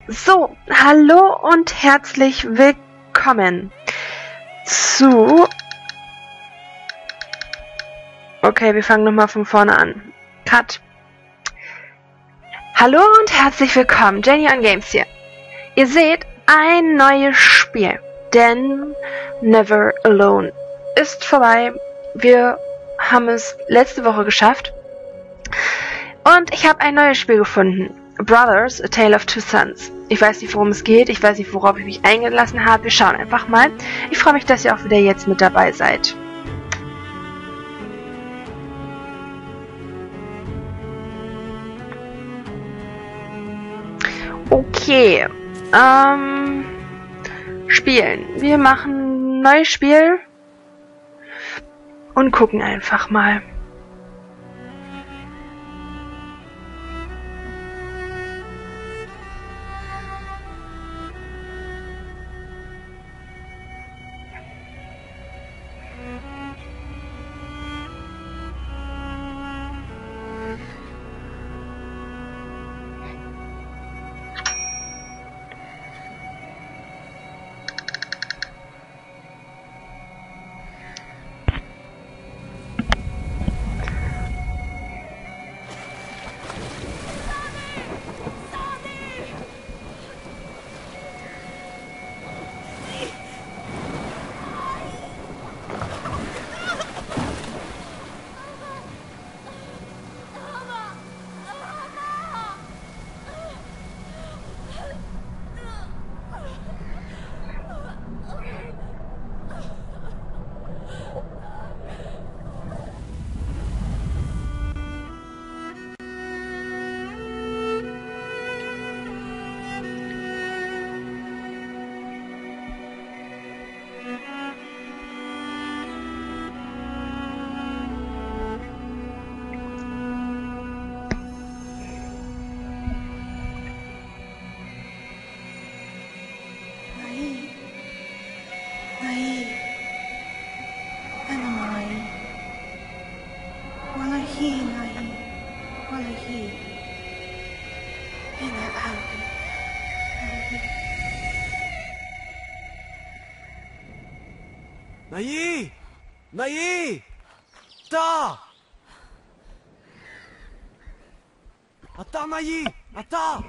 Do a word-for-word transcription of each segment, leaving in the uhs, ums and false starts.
So, hallo und herzlich willkommen zu... Okay, wir fangen nochmal von vorne an. Cut. Hallo und herzlich willkommen, Jenny on Games hier. Ihr seht ein neues Spiel, denn Never Alone ist vorbei. Wir haben es letzte Woche geschafft. Und ich habe ein neues Spiel gefunden. Brothers, A Tale of Two Sons. Ich weiß nicht, worum es geht. Ich weiß nicht, worauf ich mich eingelassen habe. Wir schauen einfach mal. Ich freue mich, dass ihr auch wieder jetzt mit dabei seid. Okay. Ähm, spielen. Wir machen ein neues Spiel und gucken einfach mal. Nayi! Nayi! Ata! Ata, Nayi! Ata!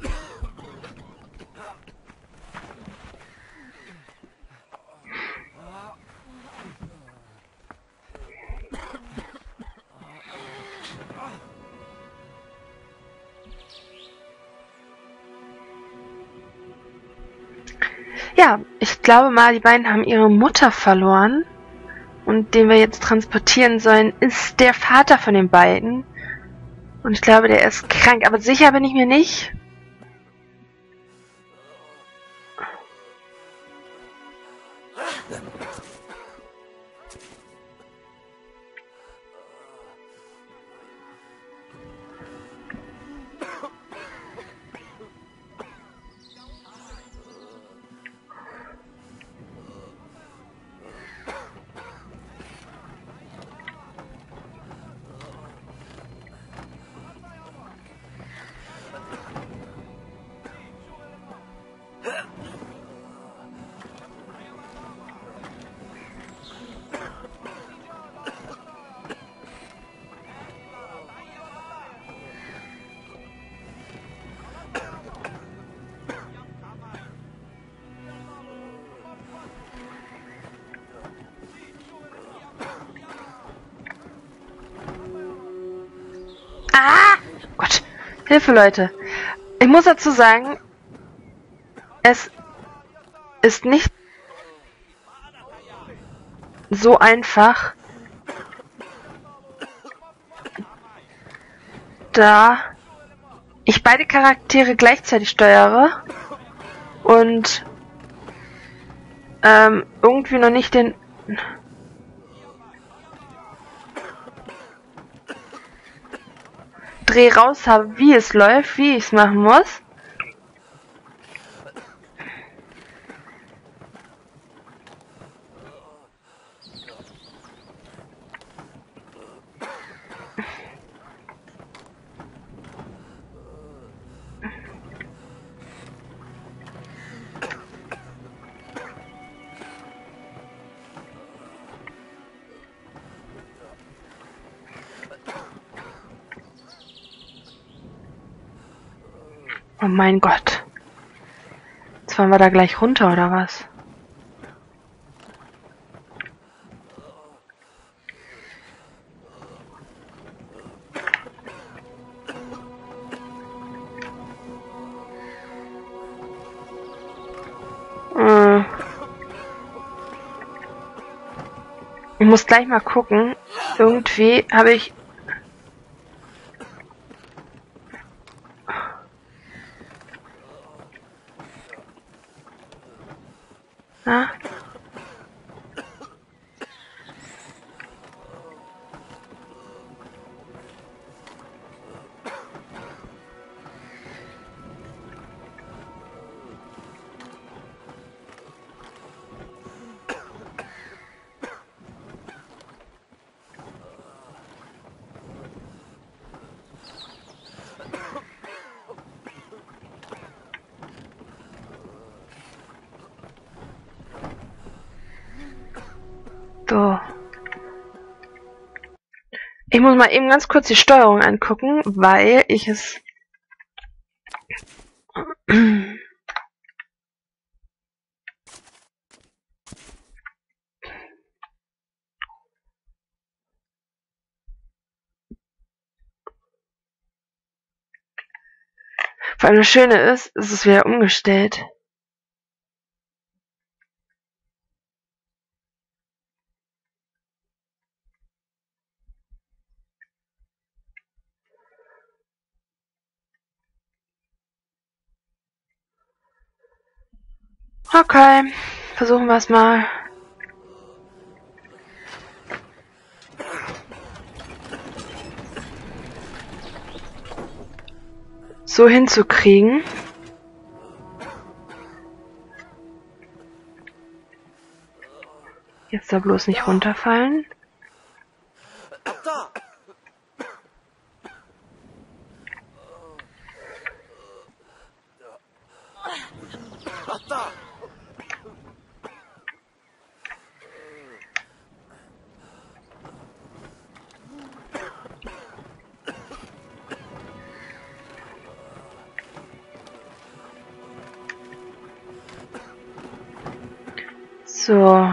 Ja, ich glaube mal, die beiden haben ihre Mutter verloren. Und den wir jetzt transportieren sollen, ist der Vater von den beiden. Und ich glaube, der ist krank. Aber sicher bin ich mir nicht. Ah! Gott. Hilfe, Leute. Ich muss dazu sagen, es ist nicht so einfach, da ich beide Charaktere gleichzeitig steuere und ähm, irgendwie noch nicht den Dreh raus habe, wie es läuft, wie ich es machen muss. mein Gott. Jetzt fahren wir da gleich runter, oder was? Äh. Ich muss gleich mal gucken. Irgendwie habe ich... Na? So. Ich muss mal eben ganz kurz die Steuerung angucken, weil ich es... Vor allem das Schöne ist, ist es wieder umgestellt. Okay, versuchen wir es mal. So hinzukriegen. Jetzt da bloß nicht runterfallen. So.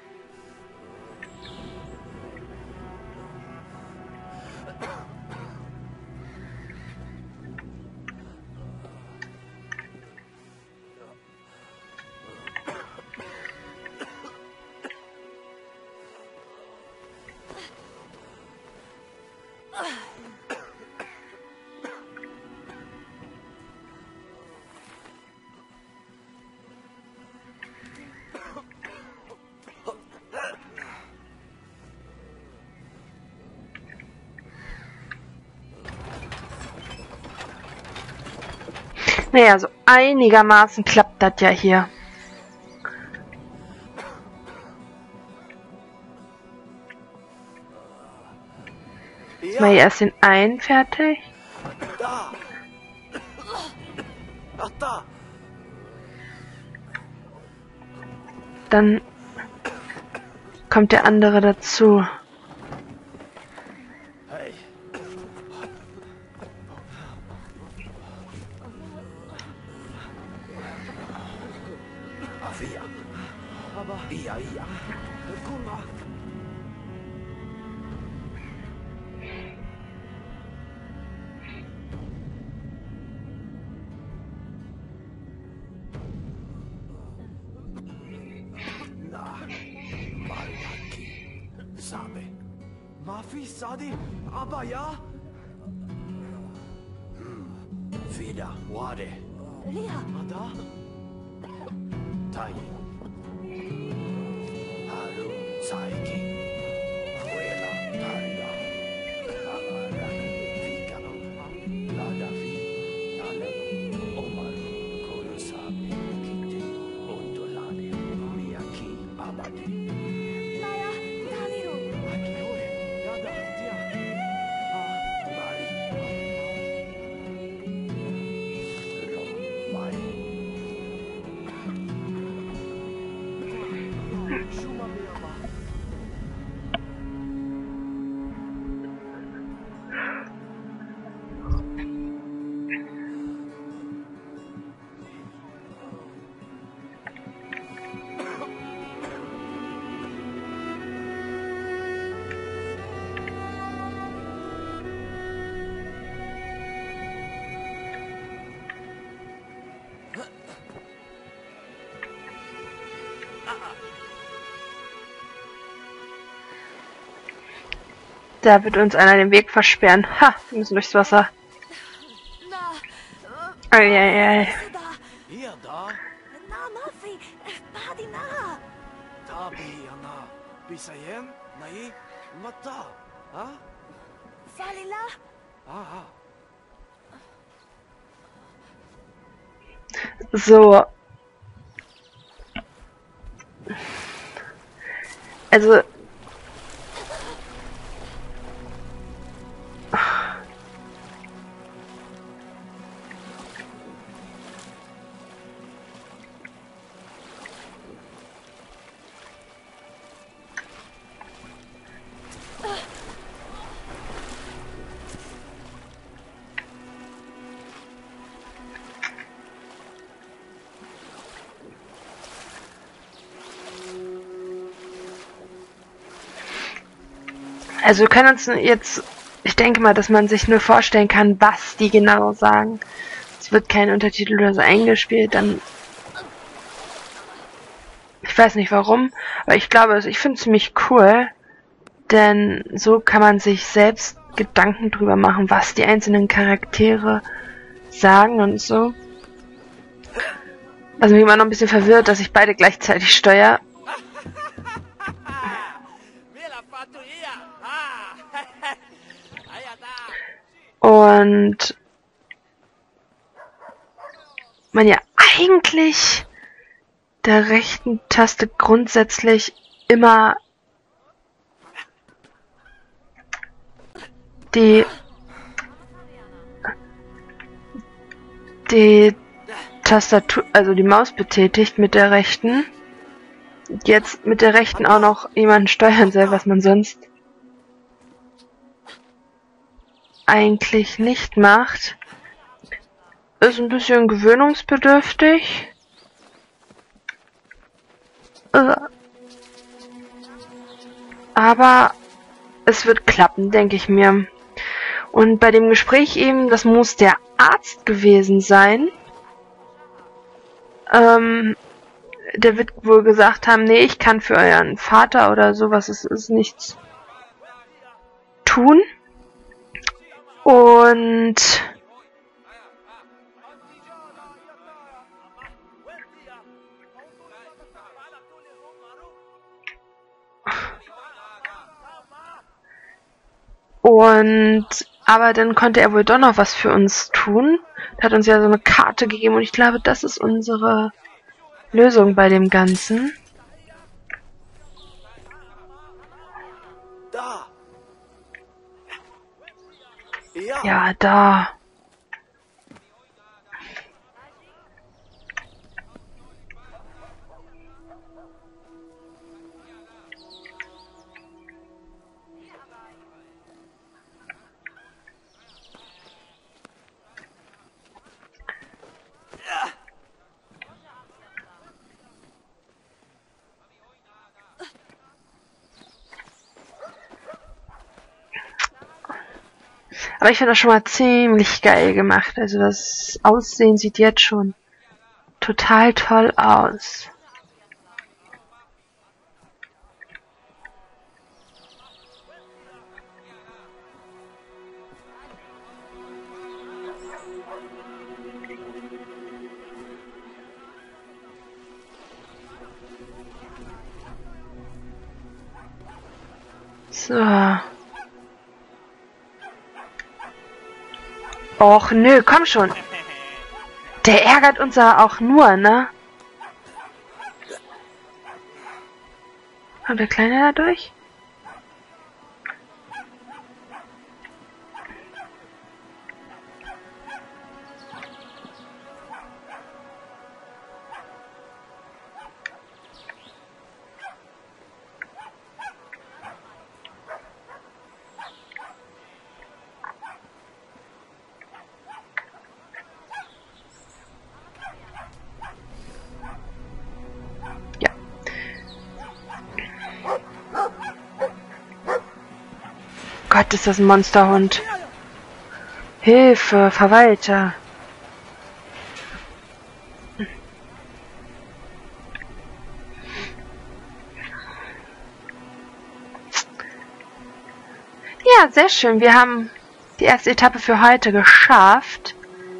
Naja, so einigermaßen klappt das ja hier. Jetzt mal hier erst den einen fertig. Da. Ach, da. Dann kommt der andere dazu. Hey. Afia. Aber iya iya. Guck mal. Mafi Sadi, aber ja? Wieder, Wade. Lea. Ada? Tai. Haru Saiki. Abuela Taria. Amara. Fikano. Ladafi. Nale. Omaru. Kurosabe. Kite. Ondolade. Miyaki. Abadi. Naya, Taniro. Akihore. Yada. Dia. Ah. Mari. Ro. Mai. Shuma Beaba. Da wird uns einer den Weg versperren. Ha, wir müssen durchs Wasser. Eieiei. Hier, da. Na, Mafi, Badi na. Tabi, Anna. Bisayen, Nai, Mata. Ha? Falila. Aha. So. Also. Also wir können uns jetzt, ich denke mal, dass man sich nur vorstellen kann, was die genau sagen. Es wird kein Untertitel oder so eingespielt, dann, ich weiß nicht warum, aber ich glaube, ich finde es ziemlich cool, denn so kann man sich selbst Gedanken drüber machen, was die einzelnen Charaktere sagen und so. Also mich immer noch ein bisschen verwirrt, dass ich beide gleichzeitig steuere. Und man ja eigentlich der rechten Taste grundsätzlich immer die die Tastatur, also die Maus betätigt mit der rechten. Jetzt mit der rechten auch noch jemanden steuern soll, was man sonst eigentlich nicht macht. Ist ein bisschen gewöhnungsbedürftig. Aber es wird klappen, denke ich mir. Und bei dem Gespräch eben, das muss der Arzt gewesen sein. Ähm, der wird wohl gesagt haben, nee, ich kann für euren Vater oder sowas, es ist nichts tun. Und und aber dann konnte er wohl doch noch was für uns tun. Er hat uns ja so eine Karte gegeben und ich glaube, das ist unsere Lösung bei dem Ganzen. Da. Ja. Ja, da. Aber ich finde das schon mal ziemlich geil gemacht. Also das Aussehen sieht jetzt schon total toll aus. So. Och, nö, komm schon. Der ärgert uns ja auch nur, ne? Kommt der Kleine da durch? Gott, ist das ein Monsterhund. Hilfe, Verwalter. Ja, sehr schön. Wir haben die erste Etappe für heute geschafft.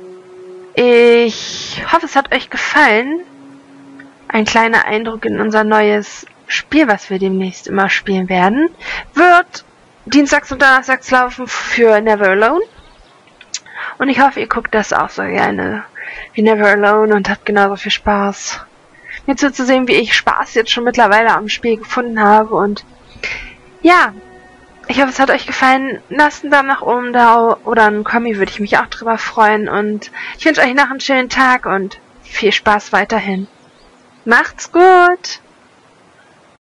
Ich hoffe, es hat euch gefallen. Ein kleiner Eindruck in unser neues Spiel, was wir demnächst immer spielen werden. Wird dienstags und donnerstags laufen für Never Alone. Und ich hoffe, ihr guckt das auch so gerne wie Never Alone und habt genauso viel Spaß, mir zuzusehen, wie ich Spaß jetzt schon mittlerweile am Spiel gefunden habe. Und ja, ich hoffe, es hat euch gefallen. Lasst einen Daumen nach oben da oder einen Kommi, würde ich mich auch drüber freuen. Und ich wünsche euch noch einen schönen Tag und viel Spaß weiterhin. Macht's gut!